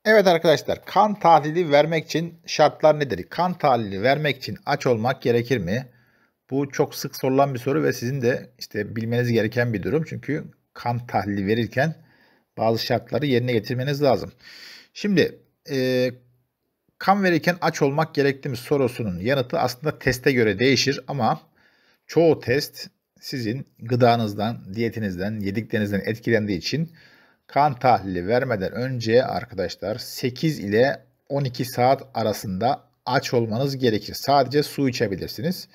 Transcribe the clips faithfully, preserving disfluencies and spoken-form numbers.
Evet arkadaşlar, kan tahlili vermek için şartlar nedir? Kan tahlili vermek için aç olmak gerekir mi? Bu çok sık sorulan bir soru ve sizin de işte bilmeniz gereken bir durum. Çünkü kan tahlili verirken bazı şartları yerine getirmeniz lazım. Şimdi e, kan verirken aç olmak gerekli mi sorusunun yanıtı aslında teste göre değişir ama çoğu test sizin gıdanızdan, diyetinizden, yediklerinizden etkilendiği için kan tahlili vermeden önce arkadaşlar sekiz ile on iki saat arasında aç olmanız gerekir. Sadece su içebilirsiniz.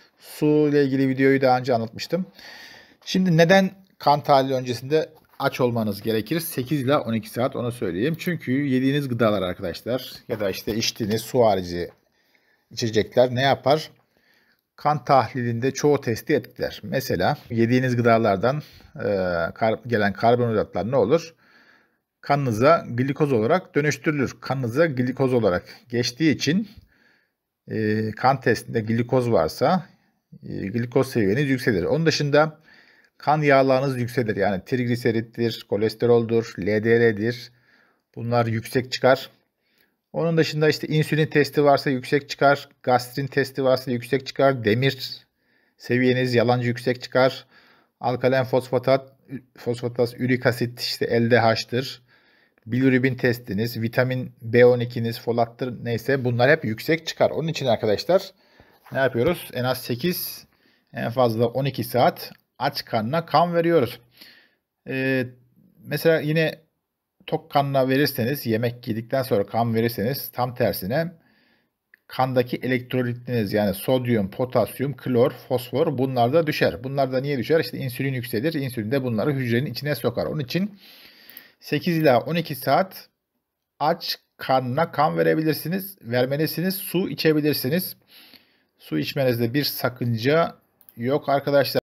Su ile ilgili videoyu daha önce anlatmıştım. Şimdi neden kan tahlili öncesinde aç olmanız gerekir? sekiz ile on iki saat onu söyleyeyim. Çünkü yediğiniz gıdalar arkadaşlar ya da işte içtiğiniz su harici içecekler ne yapar? Kan tahlilinde çoğu testi etkiler. Mesela yediğiniz gıdalardan e, kar, gelen karbonhidratlar ne olur? Kanınıza glikoz olarak dönüştürülür. Kanınıza glikoz olarak geçtiği için e, kan testinde glikoz varsa e, glikoz seviyeniz yükselir. Onun dışında kan yağlarınız yükselir. Yani trigliserittir, kolesteroldur, L D L'dir. Bunlar yüksek çıkar. Onun dışında işte insülin testi varsa yüksek çıkar. Gastrin testi varsa yüksek çıkar. Demir seviyeniz yalancı yüksek çıkar. Alkalen fosfatat, fosfataz, ürik asit işte L D H'tır. Bilirubin testiniz, vitamin B on ikiniz, folattır neyse bunlar hep yüksek çıkar. Onun için arkadaşlar ne yapıyoruz? En az sekiz, en fazla on iki saat aç karnına kan veriyoruz. Ee, mesela yine tok karnına verirseniz, yemek yedikten sonra kan verirseniz tam tersine kandaki elektrolitleriniz yani sodyum, potasyum, klor, fosfor bunlar da düşer. Bunlar da niye düşer? İşte insülin yükselir. İnsülin de bunları hücrenin içine sokar. Onun için sekiz ila on iki saat aç karnına kan verebilirsiniz. Vermelisiniz. Su içebilirsiniz. Su içmenizde bir sakınca yok arkadaşlar.